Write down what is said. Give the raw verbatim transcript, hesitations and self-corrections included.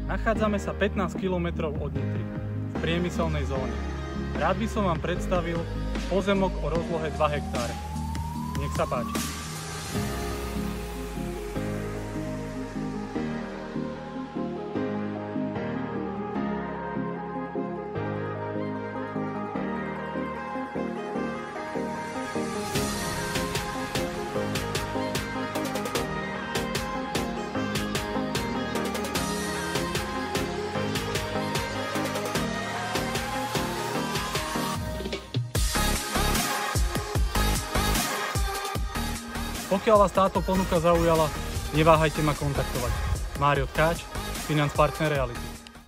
Nachádzame sa pätnásť kilometrov od Nitry, v priemyselnej zóne. Rád by som vám predstavil pozemok o rozlohe dva hektáre. Nech sa páči. Pokiaľ vás táto ponuka zaujala, neváhajte ma kontaktovať. Mário Tkáč, Financ Partner Reality.